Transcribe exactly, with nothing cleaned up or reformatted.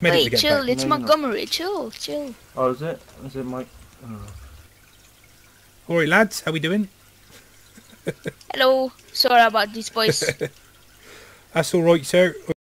Medic Wait, chill. back. It's No, Montgomery. Chill, chill. Oh, is it? Is it Mike? Oh. Alright, lads, how we doing? Hello. Sorry about this, boys. That's alright, sir.